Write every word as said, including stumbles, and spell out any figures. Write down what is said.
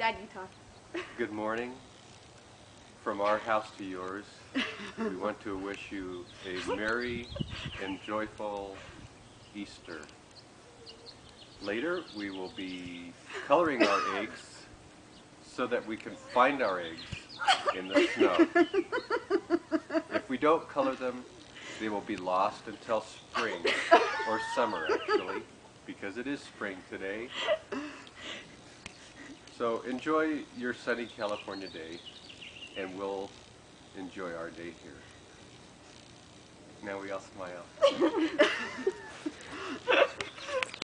Dad, you talk. Good morning. From our house to yours, we want to wish you a merry and joyful Easter. Later, we will be coloring our eggs so that we can find our eggs in the snow. If we don't color them, they will be lost until spring, or summer actually, because it is spring today. So enjoy your sunny California day, and we'll enjoy our day here. Now we all smile.